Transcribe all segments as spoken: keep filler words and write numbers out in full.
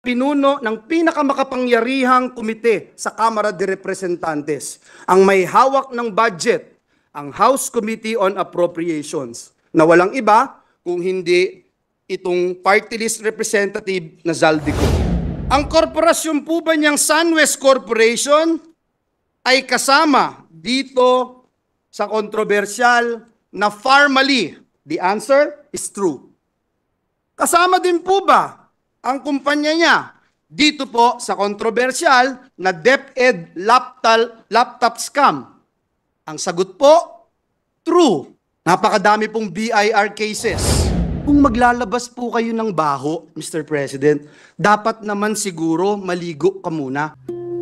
pinuno ng pinakamakapangyarihang komite sa Kamara de Representantes. Ang may hawak ng budget, ang House Committee on Appropriations, na walang iba kung hindi itong party list representative na Zaldico. Ang korporasyon po ba niyang SunWest Corporation ay kasama dito sa kontrobersyal na Pharmally? The answer is true. Kasama din po ba ang kumpanya niya dito po sa kontrobersyal na DepEd laptop, laptop scam? Ang sagot po, true. Napakadami pong B I R cases. Kung maglalabas po kayo ng baho, Mister President, dapat naman siguro maligo ka muna.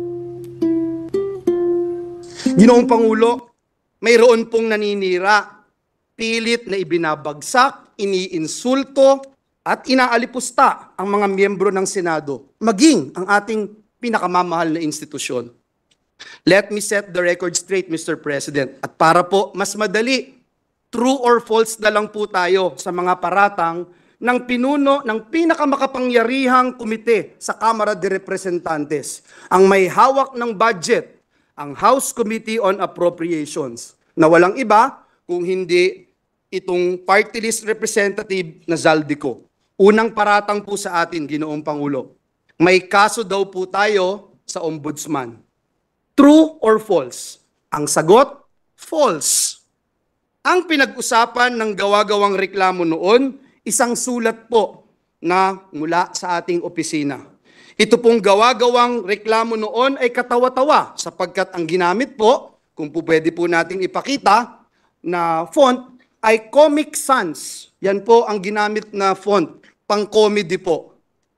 Ginoong Pangulo, mayroon pong naninira, pilit na ibinabagsak, iniinsulto, at inaalipusta ang mga miyembro ng Senado, maging ang ating pinakamamahal na institusyon. Let me set the record straight, Mister President. At para po mas madali, true or false na lang po tayo sa mga paratang ng pinuno ng pinakamakapangyarihang komite sa Kamara de Representantes, ang may hawak ng budget, ang House Committee on Appropriations, na walang iba kung hindi itong party list representative na Zaldico. Unang paratang po sa atin, Ginoong Pangulo, may kaso daw po tayo sa Ombudsman. True or false? Ang sagot, false. Ang pinag-usapan ng gawa-gawang reklamo noon, isang sulat po na mula sa ating opisina. Ito pong gawa-gawang reklamo noon ay katawa-tawa sapagkat ang ginamit po, kung po pwede po nating ipakita, na font ay Comic Sans. Yan po ang ginamit na font, pang-comedy po.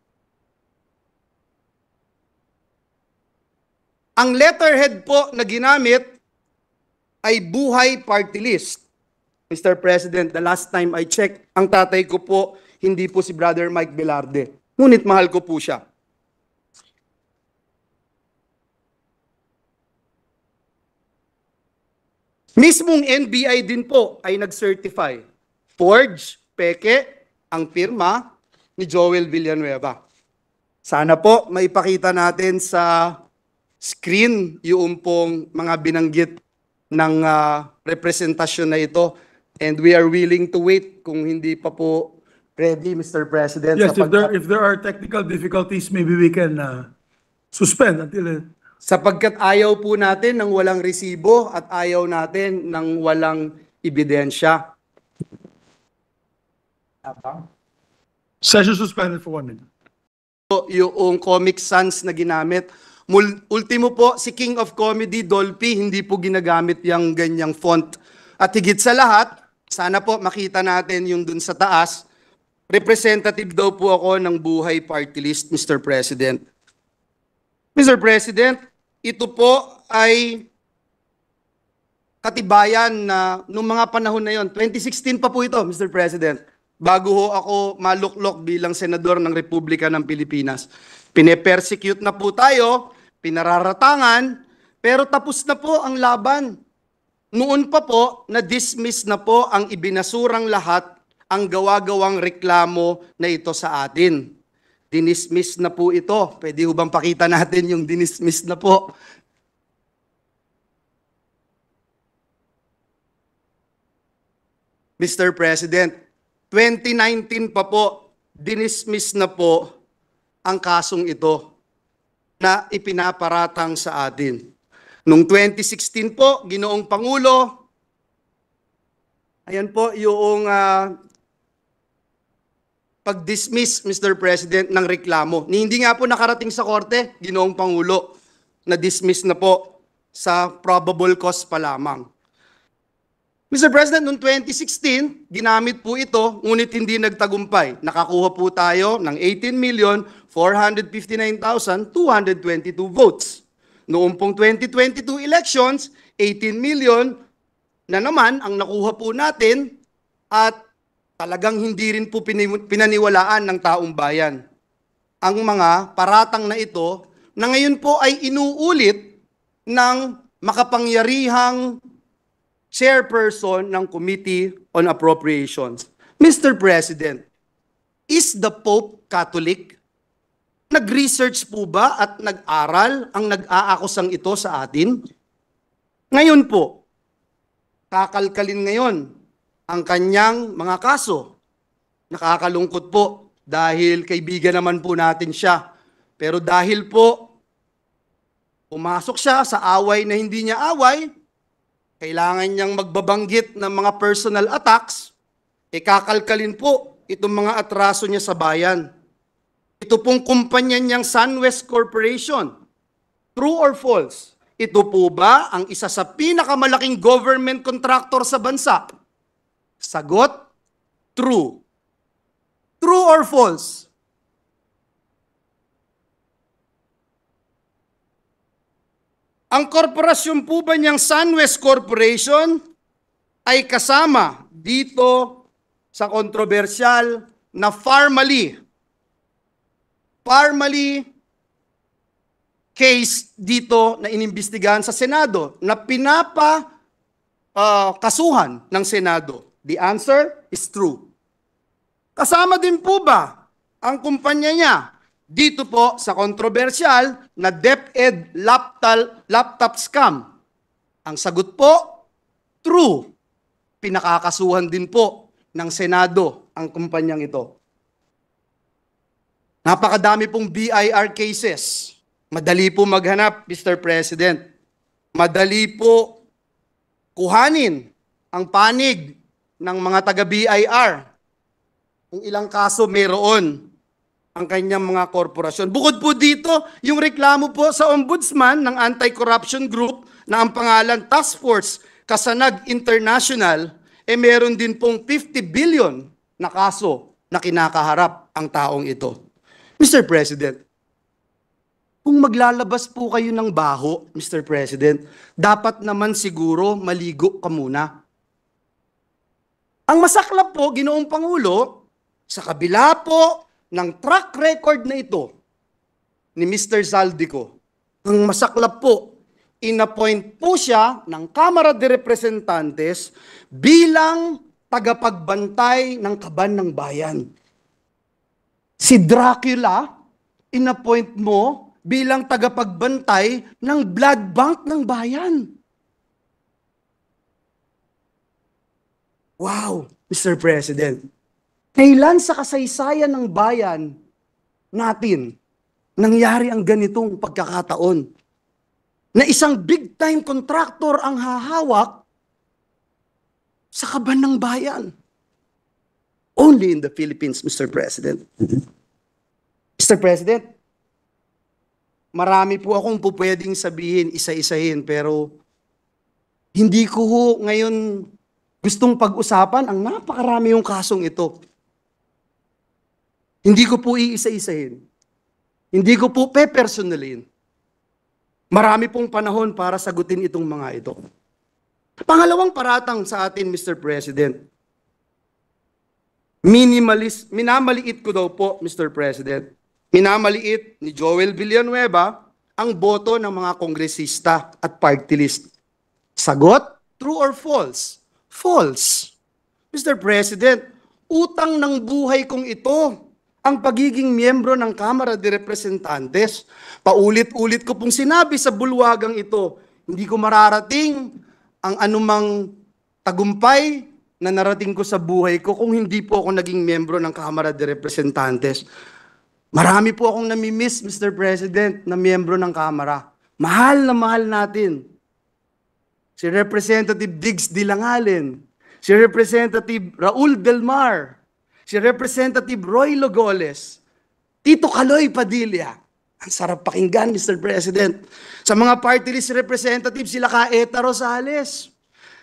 Ang letterhead po na ginamit ay Buhay Party List. Mister President, the last time I checked, ang tatay ko po, hindi po si Brother Mike Velarde. Ngunit mahal ko po siya. Mismong N B I din po ay nag-certify. Forge, peke, ang pirma ni Joel Villanueva. Sana po maipakita natin sa screen yung pong mga binanggit ng uh, representasyon na ito. And we are willing to wait kung hindi pa po ready, Mister President. Yes, if there, if there are technical difficulties, maybe we can uh, suspend until... Uh, sapagkat ayaw po natin ng walang resibo at ayaw natin ng walang ebidensya. Session suspended for one minute. Yung Comic Sans na ginamit. Mul ultimo po, si King of Comedy, Dolphy, hindi po ginagamit yung ganyang font. At higit sa lahat, sana po makita natin yung dun sa taas, representative daw po ako ng Buhay Party List, Mister President. Mister President, ito po ay katibayan na noong mga panahon na yon, twenty sixteen pa po ito, Mister President, bago ho ako maluklok bilang senador ng Republika ng Pilipinas. Pine-persecute na po tayo, pinararatangan, pero tapos na po ang laban. Noon pa po, na-dismiss na po ang ibinasurang lahat ang gawa-gawang reklamo na ito sa atin. Dinismiss na po ito. Pwede ho bang pakita natin yung dinismiss na po? Mister President, twenty nineteen pa po, dinismiss na po ang kasong ito na ipinaparatang sa atin. Noong twenty sixteen po, Ginoong Pangulo, ayan po yung uh, pag-dismiss, Mister President, ng reklamo. Ni hindi nga po nakarating sa korte, Ginoong Pangulo, na-dismiss na po sa probable cause pa lamang. Mister President, noong twenty sixteen, ginamit po ito, ngunit hindi nagtagumpay. Nakakuha po tayo ng eighteen million four hundred fifty-nine thousand two hundred twenty-two votes. Noong pong twenty twenty-two elections, eighteen million na naman ang nakuha po natin at talagang hindi rin po pinaniwalaan ng taong bayan. Ang mga paratang na ito na ngayon po ay inuulit ng makapangyarihang chairperson ng Committee on Appropriations. Mister President, is the Pope Catholic? Nag-research po ba at nag-aral ang nag-aakusang ito sa atin? Ngayon po, kakalkalin ngayon ang kanyang mga kaso. Nakakalungkot po dahil kaibigan naman po natin siya. Pero dahil po pumasok siya sa away na hindi niya away, kailangan niyang magbabanggit ng mga personal attacks, e kakalkalin po itong mga atraso niya sa bayan. Ito pong kumpanya niyang SunWest Corporation. True or false? Ito po ba ang isa sa pinakamalaking government contractor sa bansa? Sagot, true. True or false? Ang korporasyon po ba niyang SunWest Corporation ay kasama dito sa kontrobersyal na Farmally. Farmally case dito na inimbestigahan sa Senado na pinapa uh, kasuhan ng Senado. The answer is true. Kasama din po ba ang kumpanya niya dito po sa kontrobersyal na DepEd laptop, laptop scam? Ang sagot po, true. Pinakakasuhan din po ng Senado ang kumpanyang ito. Napakadami pong B I R cases. Madali po maghanap, Mister President. Madali po kuhanin ang panig ng mga taga-B I R. Kung ilang kaso mayroon ang kanyang mga korporasyon. Bukod po dito, yung reklamo po sa ombudsman ng anti-corruption group na ang pangalan Task Force Kasanag International, eh meron din pong fifty billion na kaso na kinakaharap ang taong ito. Mister President, kung maglalabas po kayo ng baho, Mister President, dapat naman siguro maligo ka muna. Ang masaklap po, Ginoong Pangulo, sa kabila po ng track record na ito ni Mister Zaldico, ang masaklap po, inappoint po siya ng Kamara de Representantes bilang tagapagbantay ng kaban ng bayan. Si Dracula, inappoint mo bilang tagapagbantay ng blood bank ng bayan. Wow, Mister President. Kailan sa kasaysayan ng bayan natin nangyari ang ganitong pagkakataon? Na isang big-time contractor ang hahawak sa kaban ng bayan. Only in the Philippines, Mister President. Mister President, marami po akong pupwedeng sabihin, isa-isahin, pero hindi ko ho ngayon gustong pag-usapan ang napakarami yung kasong ito. Hindi ko po iisa-isahin. Hindi ko po pe-personalin. Marami pong panahon para sagutin itong mga ito. Pangalawang paratang sa atin, Mister President. Minimalist, minamaliit ko daw po, Mister President. Minamaliit ni Joel Villanueva ang boto ng mga kongresista at party list. Sagot, true or false? False. Mister President, utang ng buhay kong ito ang pagiging miyembro ng Kamara de Representantes. Paulit-ulit ko pong sinabi sa bulwagang ito, hindi ko mararating ang anumang tagumpay na narating ko sa buhay ko kung hindi po ako naging miyembro ng Kamara de Representantes. Marami po akong namimiss, Mister President, na miyembro ng Kamara. Mahal na mahal natin. Si Representative Diggs Dilangalen, si Representative Raul Delmar, si Representative Roy Logoles, Tito Kaloy Padilla. Ang sarap pakinggan, Mister President. Sa mga party list representatives, sila ka Eta Rosales,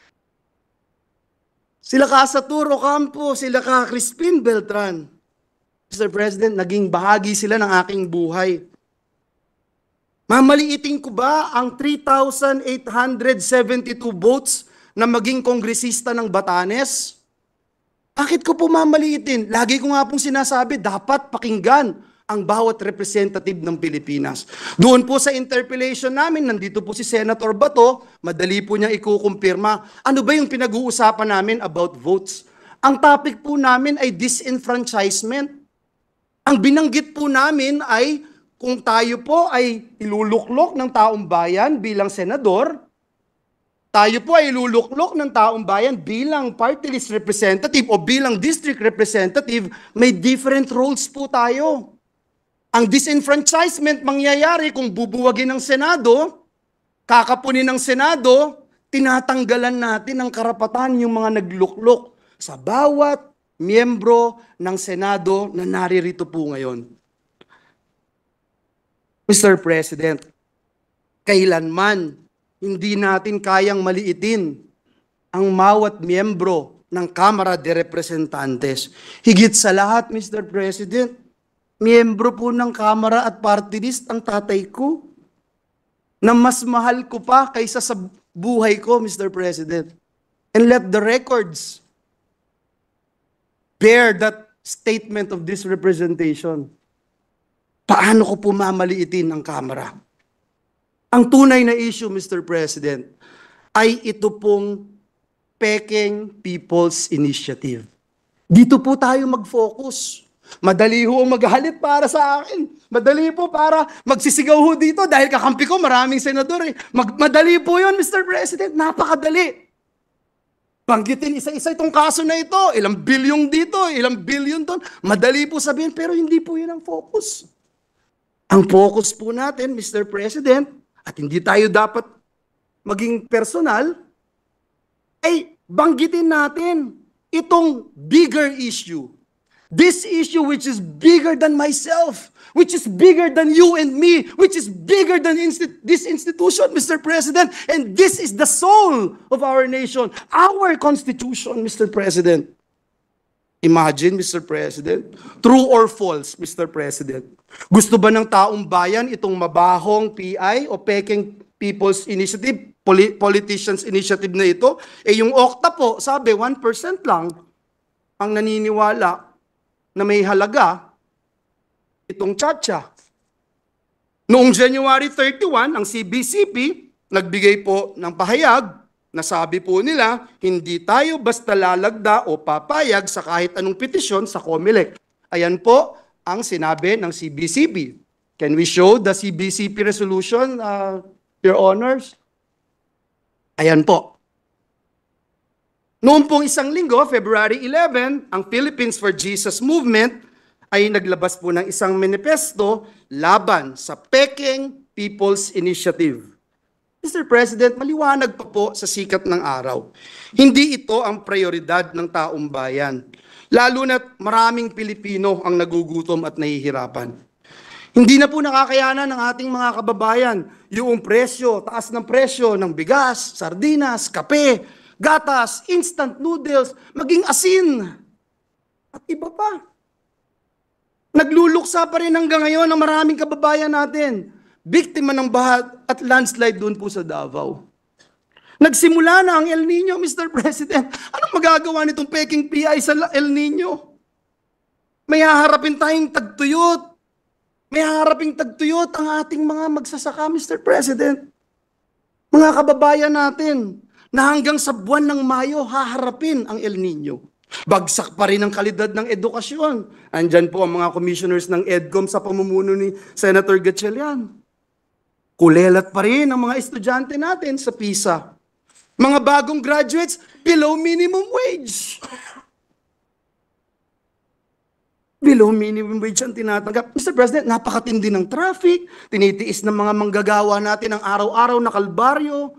sila ka Saturo Campo, sila ka Crispin Beltran. Mister President, naging bahagi sila ng aking buhay. Mamaliitin ko ba ang three thousand eight hundred seventy-two votes na maging kongresista ng Batanes? Bakit ko po mamaliitin? Lagi ko nga pong sinasabi, dapat pakinggan ang bawat representative ng Pilipinas. Doon po sa interpellation namin, nandito po si Senator Bato, madali po niya ikukumpirma. Ano ba yung pinag-uusapan namin about votes? Ang topic po namin ay disenfranchisement. Ang binanggit po namin ay kung tayo po ay iluluklok ng taong bayan bilang senador, tayo po ay iluluklok ng taong bayan bilang party list representative o bilang district representative, may different roles po tayo. Ang disenfranchisement mangyayari kung bubuwagin ng Senado, kakapunin ng Senado, tinatanggalan natin ng karapatan yung mga nagluklok sa bawat miyembro ng Senado na naririto po ngayon. Mister President, kailanman hindi natin kayang maliitin ang bawat miyembro ng Kamara de Representantes. Higit sa lahat, Mister President, miyembro po ng Kamara at party list ang tatay ko na mas mahal ko pa kaysa sa buhay ko, Mister President. And let the records bear that statement of this representation. Paano ko po mamaliitin ang Kamara? Ang tunay na issue, Mister President, ay ito pong Peking People's Initiative. Dito po tayo mag-focus. Madali ho maghalit para sa akin. Madali po para magsisigaw ho dito dahil kakampi ko maraming senador eh. Mag madali po yun, Mister President. Napakadali. Banggitin isa-isa itong kaso na ito. Ilang bilyong dito, ilang bilyon doon. Madali po sabihin, pero hindi po yun ang focus. Ang focus po natin, Mister President, at hindi tayo dapat maging personal, ay banggitin natin itong bigger issue. This issue which is bigger than myself, which is bigger than you and me, which is bigger than insti- this institution, Mister President, and this is the soul of our nation, our Constitution, Mister President. Imagine, Mister President, true or false, Mister President? Gusto ba ng taong bayan itong mabahong P I o Peking People's Initiative, Poli- Politicians Initiative na ito? Eh yung Okta po, sabi, one percent lang ang naniniwala na may halaga itong Chacha. Noong January thirty-one, ang C B C P nagbigay po ng pahayag na sabi po nila, hindi tayo basta lalagda o papayag sa kahit anong petisyon sa COMELEC. Ayan po ang sinabi ng C B C P. Can we show the C B C P resolution, uh, Your Honors? Ayan po. Noong pong isang linggo, February eleventh, ang Philippines for Jesus Movement ay naglabas po ng isang manifesto laban sa Peking People's Initiative. Mister President, maliwanag pa po sa sikat ng araw. Hindi ito ang prioridad ng taong bayan. Lalo na't maraming Pilipino ang nagugutom at nahihirapan. Hindi na po nakakayanan ng ating mga kababayan yung presyo, taas ng presyo ng bigas, sardinas, kape, gatas, instant noodles, maging asin, at iba pa. Nagluluksa pa rin hanggang ngayon ang maraming kababayan natin. Biktima ng baha at landslide doon po sa Davao. Nagsimula na ang El Nino, Mister President. Anong magagawa nitong Peking P I sa El Nino? May haharapin tayong tagtuyot. May haharaping tagtuyot ang ating mga magsasaka, Mister President. Mga kababayan natin na hanggang sa buwan ng Mayo haharapin ang El Nino. Bagsak pa rin ang kalidad ng edukasyon. Andyan po ang mga commissioners ng EDCOM sa pamumuno ni Senator Gatchalian. Kulelat pa rin ang mga estudyante natin sa PISA. Mga bagong graduates, below minimum wage. Below minimum wage ang tinatanggap. Mister President, napakatindi ng traffic, tinitiis ng mga manggagawa natin ang araw-araw na kalbaryo.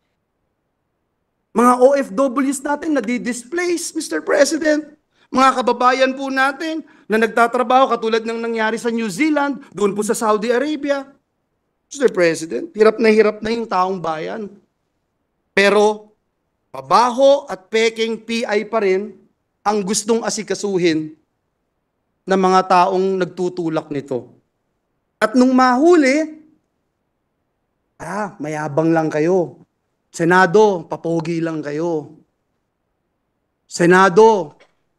Mga O F Ws natin na di-displace, Mister President. Mga kababayan po natin na nagtatrabaho katulad ng nangyari sa New Zealand, doon po sa Saudi Arabia. Mister President, hirap na hirap na yung taong bayan. Pero, pabaho at Peking P I pa rin ang gustong asikasuhin ng mga taong nagtutulak nito. At nung mahuli, ah, mayabang lang kayo. Senado, papogi lang kayo. Senado,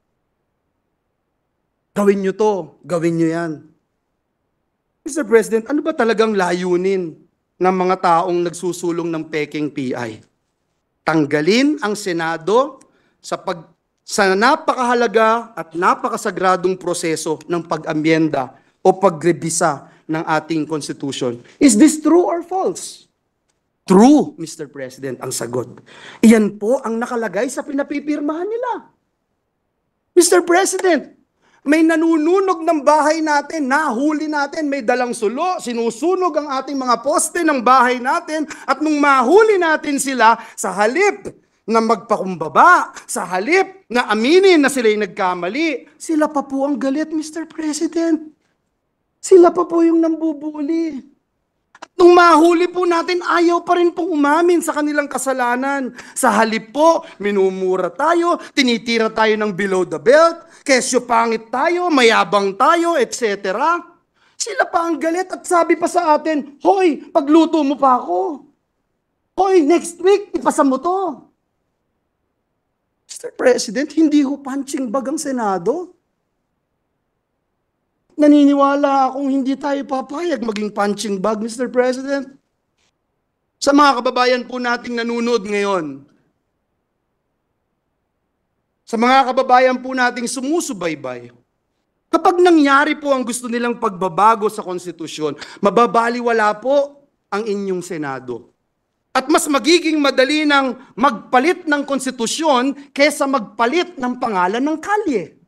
gawin nyo to, gawin nyo yan. Mister President, ano ba talagang layunin ng mga taong nagsusulong ng Peking P I? Tanggalin ang Senado sa pag sa napakahalaga at napakasagradong proseso ng pag-amyenda o pagrebisa ng ating Constitution. Is this true or false? True, Mister President, ang sagot. Iyan po ang nakalagay sa pinapipirmahan nila. Mister President, may nanununog ng bahay natin, nahuli natin, may dalang sulo, sinusunog ang ating mga poste ng bahay natin, at nung mahuli natin sila, sa halip na magpakumbaba, sa halip na aminin na sila'y nagkamali, sila pa po ang galit, Mister President. Sila pa po yung nambubuli. At nung mahuli po natin, ayaw pa rin pong umamin sa kanilang kasalanan. Sa halip po, minumura tayo, tinitira tayo ng below the belt, kesyo pangit tayo, mayabang tayo, et cetera. Sila pa ang galit at sabi pa sa atin, hoy, pagluto mo pa ako. Hoy, next week, ipasa mo to. Mister President, hindi ho punching bag ang Senado. Naniniwala akong hindi tayo papayag maging punching bag, Mister President. Sa mga kababayan po nating nanonood ngayon, sa mga kababayan po nating sumusubaybay, kapag nangyari po ang gusto nilang pagbabago sa konstitusyon, mababaliwala po ang inyong Senado. At mas magiging madali ng magpalit ng konstitusyon kaysa magpalit ng pangalan ng kalye.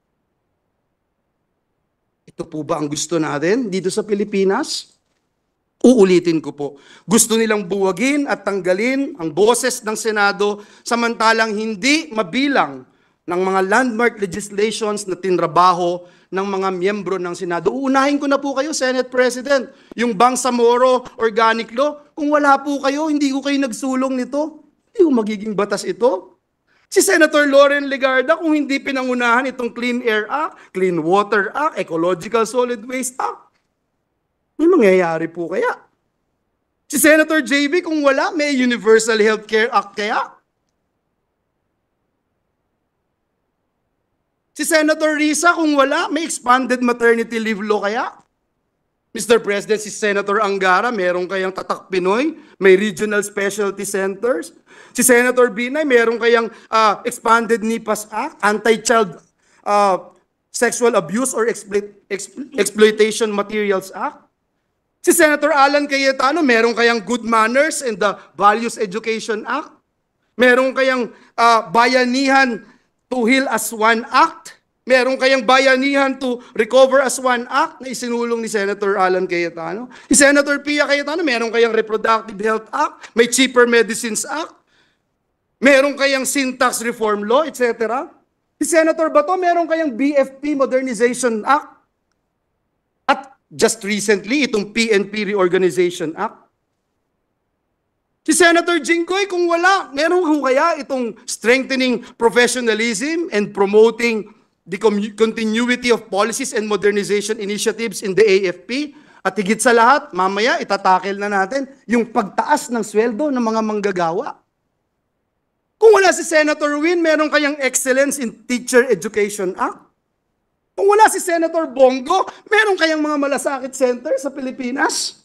Ito po ba ang gusto natin dito sa Pilipinas? Uulitin ko po. Gusto nilang buwagin at tanggalin ang boses ng Senado samantalang hindi mabilang ng mga landmark legislations na tinrabaho ng mga miyembro ng Senado. Uunahin ko na po kayo, Senate President, yung Bangsamoro Organic Law. Kung wala po kayo, hindi ko kayo nagsulong nito, hindi ko magiging batas ito. Si Senator Loren Legarda, kung hindi pinangunahan itong Clean Air Act, Clean Water Act, Ecological Solid Waste Act, may mangyayari po kaya? Si Senator J B, kung wala, may Universal Healthcare Act kaya? Si Senator Risa, kung wala, may Expanded Maternity Leave Law kaya? Mister President, si Senator Angara, meron kayang Tatak Pinoy, may Regional Specialty Centers. Si Senator Binay, meron kayang uh, Expanded NIPAS Act, Anti-Child uh, Sexual Abuse or Exploit Explo Exploitation Materials Act. Si Senator Alan Cayetano, meron kayang Good Manners and the Values Education Act. Meron kayang uh, Bayanihan to Heal as One Act. Meron kayang Bayanihan to Recover as One Act na isinulong ni Senator Alan Cayetano. Si Senator Pia Cayetano, meron kayang Reproductive Health Act, may Cheaper Medicines Act, meron kayang Syntax Reform Law, et cetera. Si Senator Bato, meron kayang B F P Modernization Act. At just recently, itong P N P Reorganization Act. Si Senator Jinggoy, kung wala, meron ko kaya itong Strengthening Professionalism and Promoting the Continuity of Policies and Modernization Initiatives in the A F P. At higit sa lahat, mamaya itatakel na natin yung pagtaas ng sweldo ng mga manggagawa. Kung wala si Senator Win, meron kayang Excellence in Teacher Education Act. Kung wala si Senator Bongo, meron kayang mga malasakit center sa Pilipinas.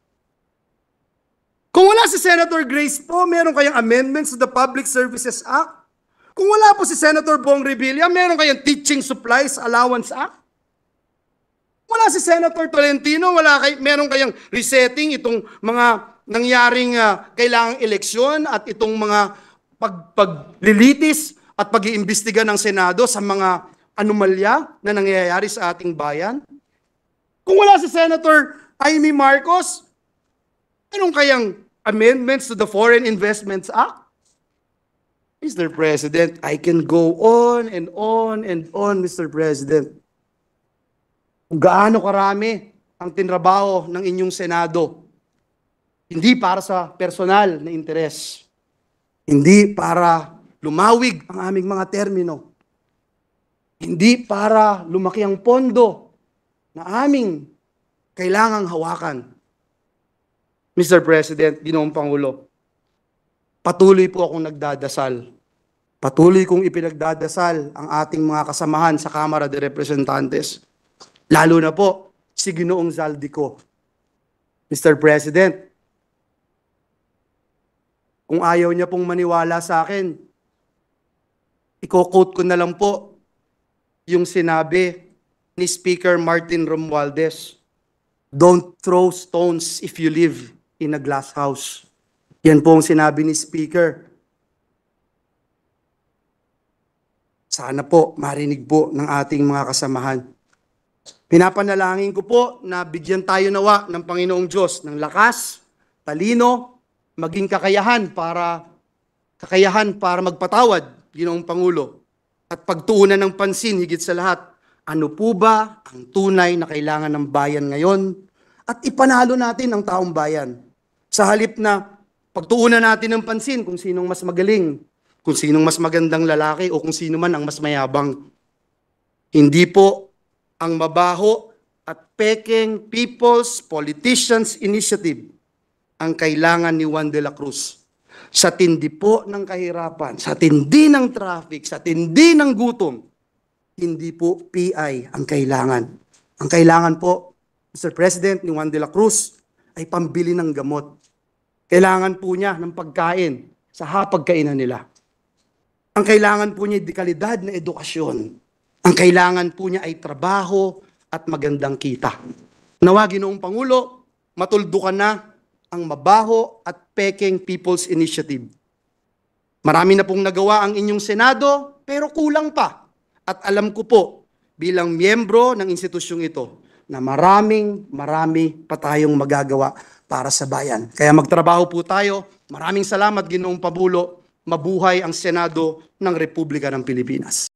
Kung wala si Senator Grace po, meron kayang amendments to the Public Services Act. Kung wala po si Senator Bong Revilla, meron kayang Teaching Supplies Allowance Act. Wala si Senator Tolentino, wala kay, meron kayang resetting itong mga nangyaring uh, kailangang eleksyon at itong mga pag, paglilitis at pag-iimbestiga ng Senado sa mga anomalya na nangyayari sa ating bayan. Kung wala si Senator Amy Marcos, meron kayang amendments to the Foreign Investments Act. Mister President, I can go on and on and on, Mister President. Kung gaano karami ang tinrabaho ng inyong Senado, hindi para sa personal na interes, hindi para lumawig ang aming mga termino, hindi para lumaki ang pondo na aming kailangang hawakan. Mister President, Ginoong Pangulo, patuloy po akong nagdadasal. Patuloy kong ipinagdadasal ang ating mga kasamahan sa Kamara de Representantes. Lalo na po si Ginoong Zaldico. Mister President, kung ayaw niya pong maniwala sa akin, i-quote ko na lang po yung sinabi ni Speaker Martin Romualdez. Don't throw stones if you live in a glass house. Yan po ang sinabi ni Speaker. Sana po marinig po ng ating mga kasamahan. Pinapanalangin ko po na bigyan tayo nawa ng Panginoong Diyos ng lakas, talino, maging kakayahan para kakayahan para magpatawad, Ginoong Pangulo, at pagtuunan ng pansin higit sa lahat. Ano po ba ang tunay na kailangan ng bayan ngayon? At ipanalo natin ang taong bayan. Sa halip na pagtuunan natin ng pansin kung sinong mas magaling, kung sinong mas magandang lalaki o kung sino man ang mas mayabang. Hindi po ang mabaho at pekeng People's Politicians Initiative ang kailangan ni Juan de la Cruz. Sa tindi po ng kahirapan, sa tindi ng traffic, sa tindi ng gutom, hindi po P I ang kailangan. Ang kailangan po, Mister President, ni Juan de la Cruz ay pambili ng gamot. Kailangan po niya ng pagkain sa hapagkainan nila. Ang kailangan po niya ay dekalidad na edukasyon. Ang kailangan po niya ay trabaho at magandang kita. Nawa, Ginoong Pangulo, matuldukan na ang mabaho at pekeng People's Initiative. Marami na pong nagawa ang inyong Senado, pero kulang pa. At alam ko po, bilang miyembro ng institusyong ito, na maraming, marami pa tayong magagawa para sa bayan. Kaya magtrabaho po tayo. Maraming salamat, Ginoong Pangulo. Mabuhay ang Senado ng Republika ng Pilipinas.